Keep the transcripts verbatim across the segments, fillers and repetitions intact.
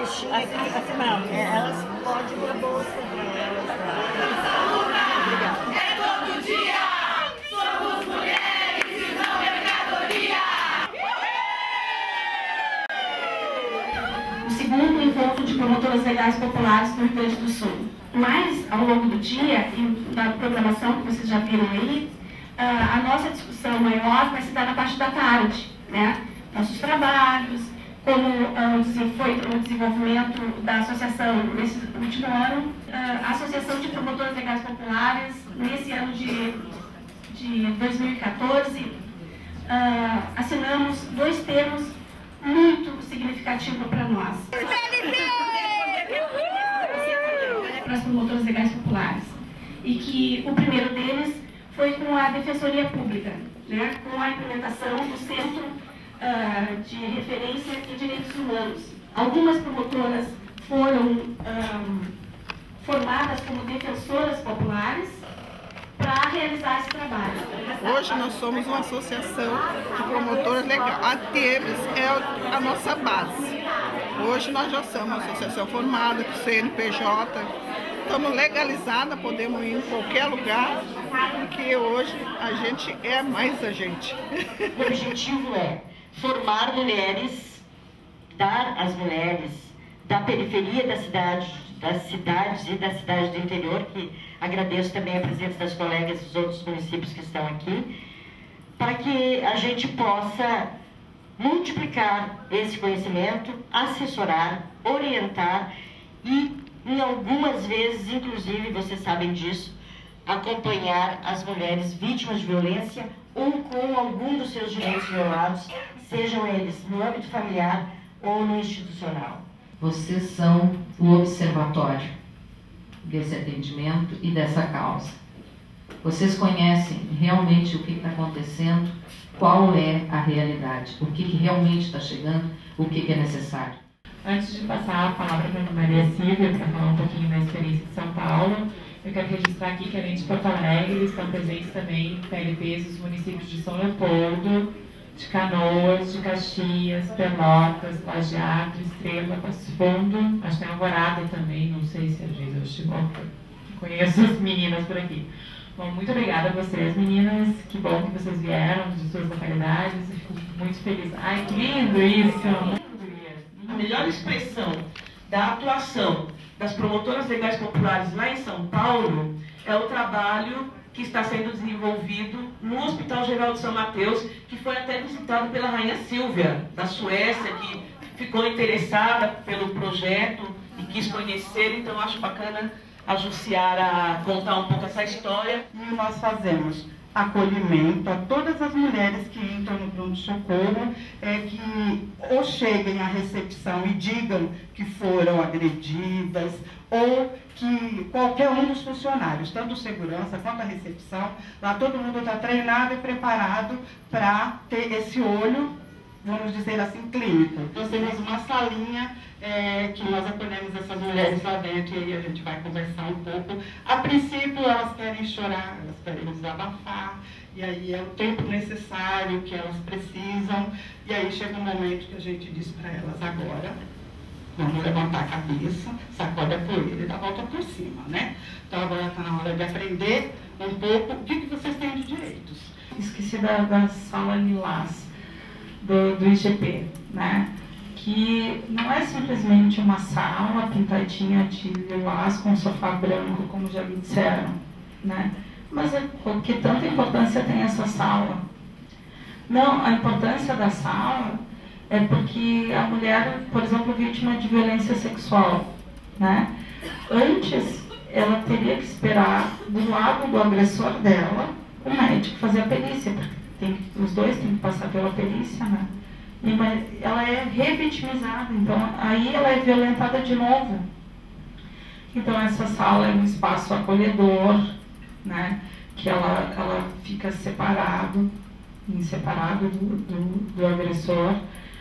fichinha aqui, assinamos. É, elas podem ir a bolsa para elas. Obrigada. É todo dia! Somos mulheres e não mercadoria! O segundo encontro de promotoras legais populares no Rio Grande do Sul. Mas, ao longo do dia, e na programação que vocês já viram aí, a nossa discussão maior vai se dar na parte da tarde, né? Nossos trabalhos, como uh, foi o desenvolvimento da associação nesse último ano, uh, a Associação de Promotoras Legais Populares, nesse ano de, de dois mil e quatorze, uh, assinamos dois termos muito significativos para nós. Para as promotoras legais populares. E que o primeiro deles foi com a Defensoria Pública, né, com a implementação do Centro uh, de Referência em Direitos Humanos. Algumas promotoras foram um, formadas como defensoras populares para realizar esse trabalho. Hoje nós somos uma associação de promotoras legais. A Temes é a nossa base. Hoje nós já somos uma associação formada com C N P J. Estamos legalizadas, podemos ir em qualquer lugar, porque hoje a gente é mais a gente. O objetivo é formar mulheres, dar às mulheres da periferia da cidade, das cidades e das cidades do interior, que agradeço também a presença das colegas dos outros municípios que estão aqui, para que a gente possa multiplicar esse conhecimento, assessorar, orientar e, em algumas vezes, inclusive, vocês sabem disso, acompanhar as mulheres vítimas de violência ou com algum dos seus direitos violados, sejam eles no âmbito familiar ou no institucional. Vocês são o observatório desse atendimento e dessa causa. Vocês conhecem realmente o que está acontecendo, qual é a realidade, o que, que realmente está chegando, o que, que é necessário. Antes de passar a palavra para a Maria Silvia, para falar um pouquinho da experiência de São Paulo, eu quero registrar aqui que, além de Porto Alegre, estão presentes também P L Ps dos municípios de São Leopoldo, de Canoas, de Caxias, Pelotas, Lajeado, Estrela, Passo Fundo, acho que tem Alvorada também, não sei se às vezes eu chego, conheço as meninas por aqui. Bom, muito obrigada a vocês, meninas, que bom que vocês vieram de suas localidades, eu fico muito feliz. Ai, que lindo isso! A melhor expressão da atuação das promotoras legais populares lá em São Paulo é o trabalho que está sendo desenvolvido no Hospital Geral de São Mateus, que foi até visitado pela Rainha Silvia, da Suécia, que ficou interessada pelo projeto e quis conhecer, então acho bacana a Jussiara contar um pouco essa história. E nós fazemos acolhimento a todas as mulheres que entram no pronto-socorro, é, que ou cheguem à recepção e digam que foram agredidas, ou que qualquer um dos funcionários, tanto segurança quanto a recepção, lá todo mundo está treinado e preparado para ter esse olho, vamos dizer assim, clínico. Nós temos uma salinha é, que nós acolhemos essas mulheres lá dentro e aí a gente vai conversar um pouco. A princípio elas querem chorar, elas querem desabafar, e aí é o tempo necessário que elas precisam, e aí chega um momento que a gente diz para elas: agora vamos levantar a cabeça, sacode a poeira e dá a volta por cima, né? Então agora está na hora de aprender um pouco o que, que vocês têm de direitos. Esqueci da, da sala lilás do, do I G P, né? Que não é simplesmente uma sala pintadinha de lilás com sofá branco, como já me disseram, né? Mas é, que tanta importância tem essa sala? Não, a importância da sala é porque a mulher, por exemplo, vítima de violência sexual, né? Antes, ela teria que esperar do lado do agressor dela o médico fazer a perícia, porque tem, os dois têm que passar pela perícia, né? E, mas ela é revitimizada, então aí ela é violentada de novo. Então essa sala é um espaço acolhedor, né? Que ela, ela fica separado, separado do, do, do agressor,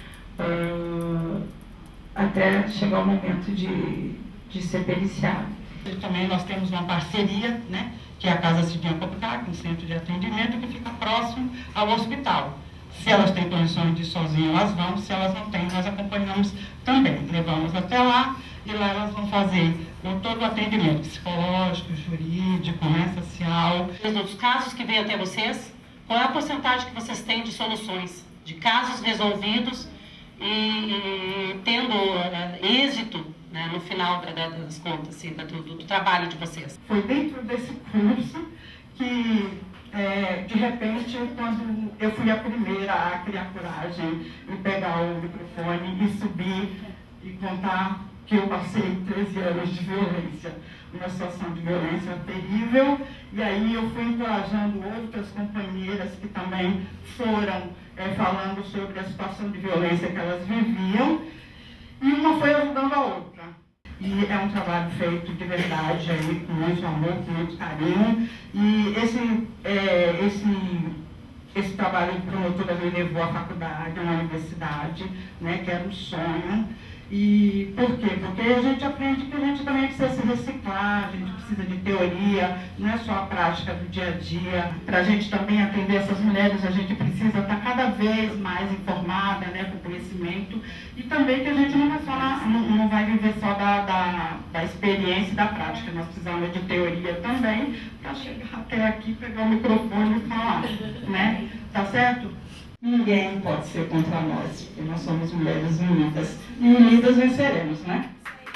uh, até chegar o momento de, de ser periciado. E também nós temos uma parceria, né, que é a Casa Cidinha Copicac, um centro de atendimento que fica próximo ao hospital. Se elas têm condições de ir sozinhas, elas vão. Se elas não têm, nós acompanhamos também. levamos até lá, e lá elas vão fazer todo o atendimento psicológico, jurídico, né, social. Dos casos que vêm até vocês, qual é a porcentagem que vocês têm de soluções, de casos resolvidos e, e tendo uh, êxito, né, no final da, da, das contas, assim, do, do, do trabalho de vocês? Foi dentro desse curso que, é, de repente, quando eu fui a primeira a criar coragem e pegar o microfone e subir e contar que eu passei treze anos de violência, uma situação de violência terrível, e aí eu fui encorajando outras companheiras que também foram é, falando sobre a situação de violência que elas viviam, e uma foi ajudando a outra. E é um trabalho feito de verdade, aí, com muito amor, com muito carinho, e esse, é, esse, esse trabalho de promotora me levou à faculdade, à universidade, né, que era um sonho. E por quê? Porque a gente aprende que a gente também precisa se reciclar, a gente precisa de teoria, não é só a prática do dia a dia. Para a gente também atender essas mulheres, a gente precisa estar cada vez mais informada, né, com conhecimento. E também que a gente não vai, só na, não, não vai viver só da, da, da experiência e da prática, nós precisamos de teoria também para chegar até aqui, pegar o microfone e falar, né? Tá certo? Ninguém pode ser contra nós, porque nós somos mulheres unidas. E unidas venceremos, né?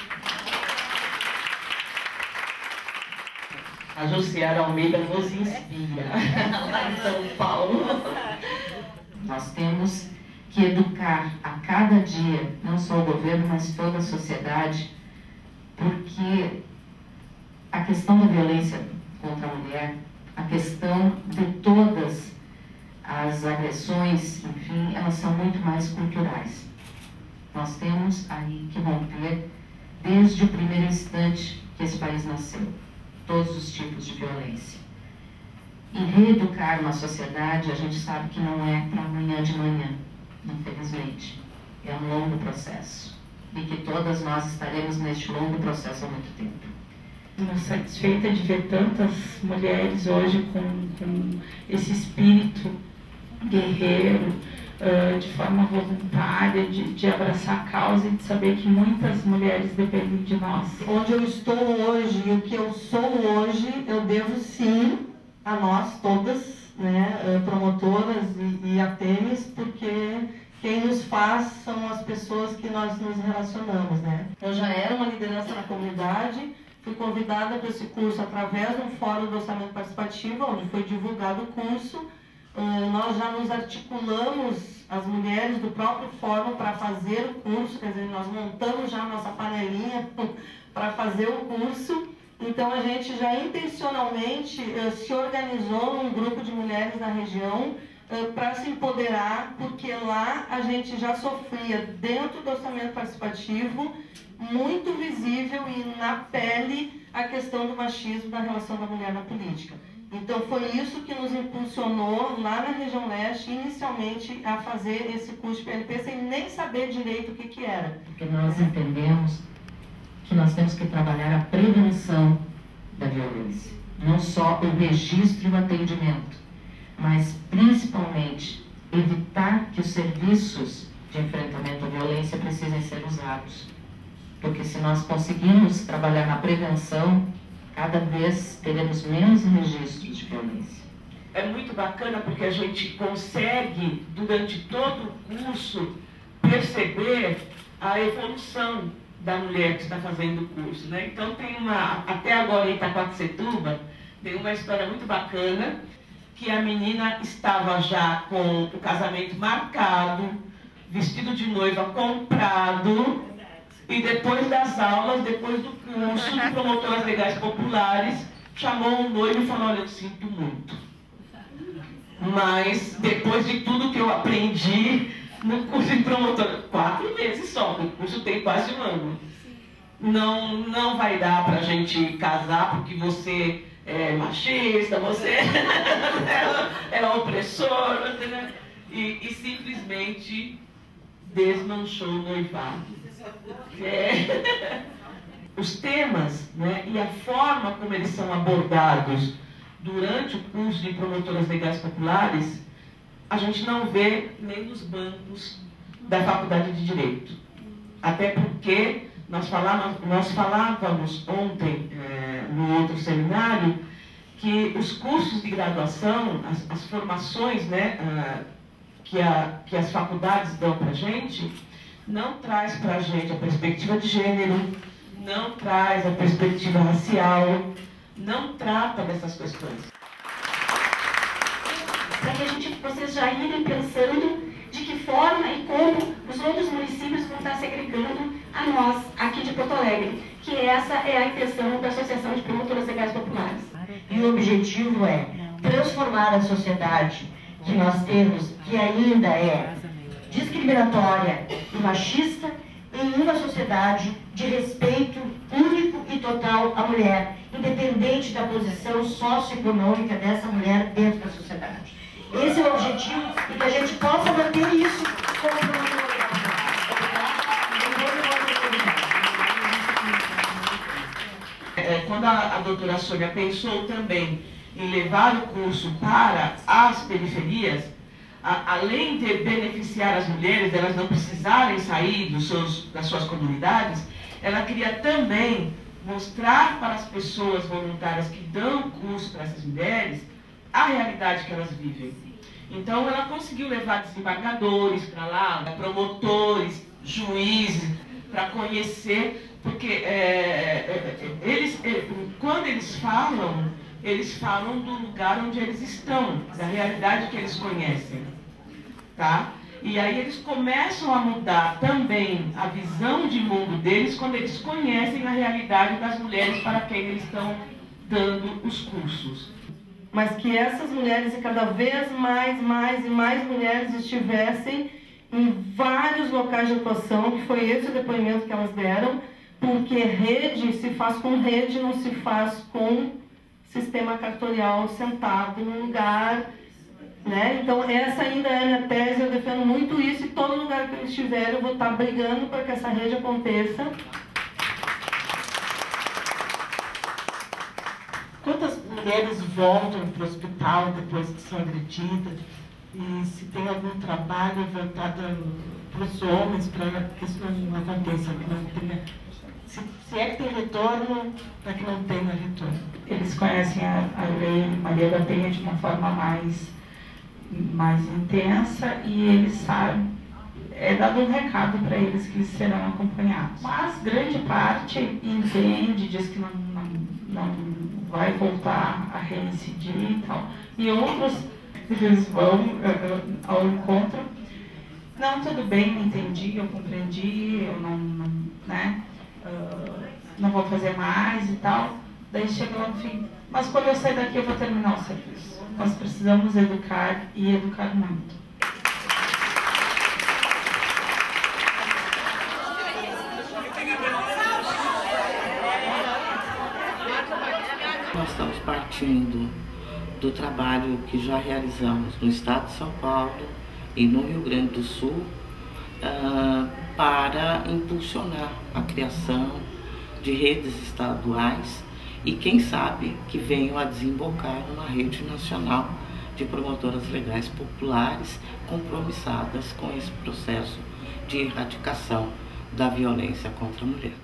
A Jussiara Almeida nos inspira, lá em São Paulo. Nós temos que educar a cada dia, não só o governo, mas toda a sociedade, porque a questão da violência contra a mulher, a questão de todas as agressões, enfim, elas são muito mais culturais. Nós temos aí que romper desde o primeiro instante que esse país nasceu, todos os tipos de violência. E reeducar uma sociedade, a gente sabe que não é para amanhã de manhã, infelizmente. É um longo processo. E que todas nós estaremos neste longo processo há muito tempo. Estou satisfeita de ver tantas mulheres hoje com, com esse espírito guerreiro, uh, de forma voluntária, de, de abraçar a causa e de saber que muitas mulheres dependem de nós. Onde eu estou hoje e o que eu sou hoje, eu devo sim a nós todas, né, promotoras e, e a Tênis, porque quem nos faz são as pessoas que nós nos relacionamos, né? Eu já era uma liderança na comunidade, fui convidada para esse curso através de um fórum do orçamento participativo, onde foi divulgado o curso. Uh, nós já nos articulamos, as mulheres do próprio fórum, para fazer o curso, quer dizer, nós montamos já a nossa panelinha para fazer o curso. Então a gente já intencionalmente uh, se organizou num grupo de mulheres na região uh, para se empoderar, porque lá a gente já sofria, dentro do orçamento participativo, muito visível e na pele a questão do machismo da relação da mulher na política. Então foi isso que nos impulsionou lá na região leste, inicialmente, a fazer esse curso de P L P sem nem saber direito o que, que era. Porque nós entendemos que nós temos que trabalhar a prevenção da violência. Não só o registro e o atendimento, mas principalmente evitar que os serviços de enfrentamento à violência precisem ser usados. Porque se nós conseguirmos trabalhar na prevenção, cada vez teremos menos registros de violência. É muito bacana porque a gente consegue, durante todo o curso, perceber a evolução da mulher que está fazendo o curso, né? Então tem uma, até agora em Itaquaquecetuba, tem uma história muito bacana, que a menina estava já com o casamento marcado, vestido de noiva comprado, e depois das aulas, depois do curso de promotoras legais populares, chamou o noivo e falou: olha, eu sinto muito. Mas depois de tudo que eu aprendi no curso de promotora, quatro meses só, o curso tem quase um ano. Não, não vai dar pra gente casar porque você é machista, você é, é opressor, você, né? e, e simplesmente desmanchou o noivado. É. Os temas, né, e a forma como eles são abordados durante o curso de promotoras legais populares, a gente não vê nem nos bancos da Faculdade de Direito. Até porque nós falávamos, nós falávamos ontem, é, no outro seminário, que os cursos de graduação, as, as formações, né, uh, que, a, que as faculdades dão para a gente, não traz para a gente a perspectiva de gênero, não traz a perspectiva racial, não trata dessas questões. Para que a gente, vocês já irem pensando de que forma e como os outros municípios vão estar segregando a nós, aqui de Porto Alegre, que essa é a intenção da Associação de Promotoras Legais Populares. E o objetivo é transformar a sociedade que nós temos, que ainda é discriminatória e machista, em uma sociedade de respeito único e total à mulher, independente da posição socioeconômica dessa mulher dentro da sociedade. Esse é o objetivo e que a gente possa manter isso como promotor legal. É, quando a, a doutora Sônia pensou também em levar o curso para as periferias, a, além de beneficiar as mulheres, elas não precisarem sair dos seus, das suas comunidades, ela queria também mostrar para as pessoas voluntárias que dão curso para essas mulheres a realidade que elas vivem. Então ela conseguiu levar desembargadores para lá, promotores, juízes, para conhecer, porque é, é, eles, é, quando eles falam, eles falam do lugar onde eles estão, da realidade que eles conhecem, tá? E aí eles começam a mudar também a visão de mundo deles quando eles conhecem a realidade das mulheres para quem eles estão dando os cursos. Mas que essas mulheres, e cada vez mais, mais e mais mulheres estivessem em vários locais de atuação, que foi esse o depoimento que elas deram, porque rede se faz com rede, não se faz com sistema cartorial sentado num lugar, né? Então essa ainda é a minha tese, eu defendo muito isso, e todo lugar que eu estiver eu vou estar brigando para que essa rede aconteça. Quantas mulheres voltam para o hospital depois que são agredidas? E se tem algum trabalho voltado para os homens para que isso não aconteça, que não tenha, se, se é que tem retorno, para que não tenha retorno? Eles conhecem a, a lei Maria da Penha de uma forma mais, mais intensa e eles sabem, é dado um recado para eles que eles serão acompanhados. Mas grande parte entende, diz que não, não, não vai voltar a reincidir e tal. E outros, eles vão uh, ao encontro. Não, tudo bem, eu entendi, eu compreendi, eu não, não, né, uh, não vou fazer mais e tal. Daí chega lá no fim. Mas quando eu sair daqui eu vou terminar o serviço. Nós precisamos educar e educar muito. Nós estamos partindo do trabalho que já realizamos no estado de São Paulo e no Rio Grande do Sul uh, para impulsionar a criação de redes estaduais e quem sabe que venham a desembocar numa rede nacional de promotoras legais populares compromissadas com esse processo de erradicação da violência contra a mulher.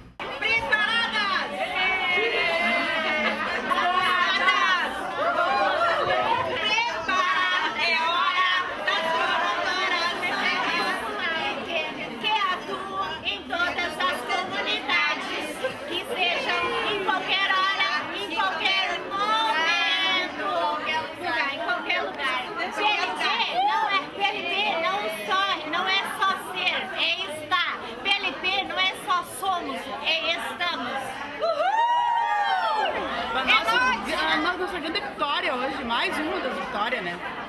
Nossa grande vitória hoje, mais uma das vitórias, né?